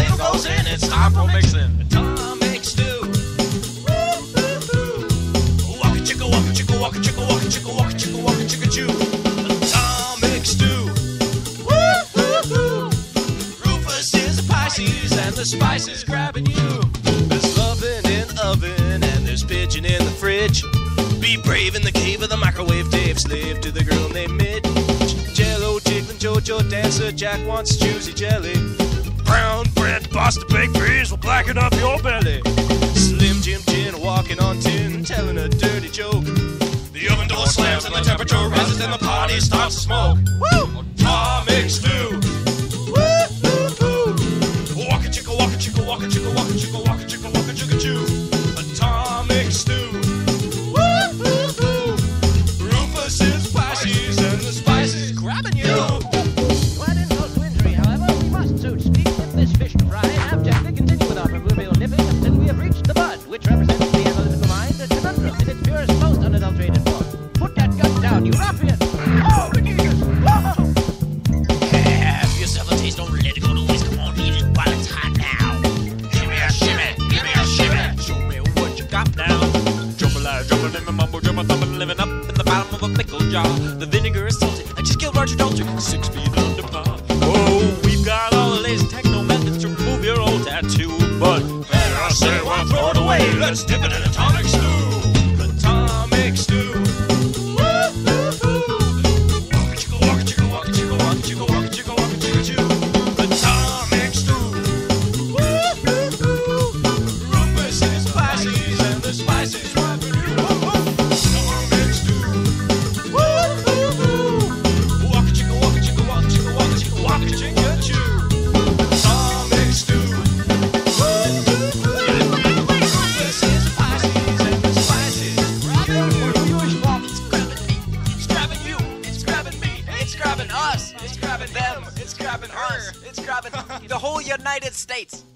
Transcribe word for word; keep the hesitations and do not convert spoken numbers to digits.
ladle goes in, it's time for mixin. Atomic stew. Wockachicka, wockachicka, wockachicka, wockachicka, wockachicka, wockachicka, choo. Atomic stew. Rufus is a Pisces, and the spice is grabbing you. There's lovin' in the oven, and there's pigeon in the fridge. Be brave in the cave of the microwave, Dave. Slave to the girl named Midge. Jello, jiggling, JoJo, dancer, Jack wants juicy jelly. Brown bread, Boston baked beans will blacken up your belly. Slim Jim Jim walking on tin, telling a dirty joke. The oven door slams and the temperature rises and the party starts to smoke. Woo! Atomic stew. Woo! Wockachicka, wockachicka, wockachicka, wockachicka, wockachicka, wockachicka, choo. Atomic stew. Rufus is Pisces and the spice is grabbing you. To add insult to injury, however, we must, so to speak, nip this fish and fry and abjectly continue with our proverbial nipping until we have reached the bud, which represents the analytical mind, a conundrum in its purest, most unadulterated form. Put that gun down, you ruffian! Oh, Jesus! Whoa! Have yourself a taste, don't let it go to waste. Come on, eat it while it's hot now. Give me a shimmy, give me a shimmy. Show me what you got now. Jambalaya, jumping in the mumbo jumbo, thumping, living up in the bottom of a pickle jar. The vinegar is salty. I just killed Roger Daltrey, six feet under par. Oh, we've got all the latest techno methods to remove your old tattoo, but better I say, well, throw it away. Let's dip it in atomic stew. Atomic stew. Wockachicka, wockachicka, wockachicka, wockachicka, wockachicka, wockachicka, choo. Atomic stew. Rufus is Pisces and the spice is grabbing you. Atomic stew. Wockachicka, wockachicka, wockachicka, wockachicka, wockachicka, choo. Atomic stew. Rufus is Pisces and the spice is grabbing you. It's grabbing me. It's grabbing you. It's grabbing me. It's grabbing us. It's grabbing them. It's grabbing her. It's grabbing the whole United States.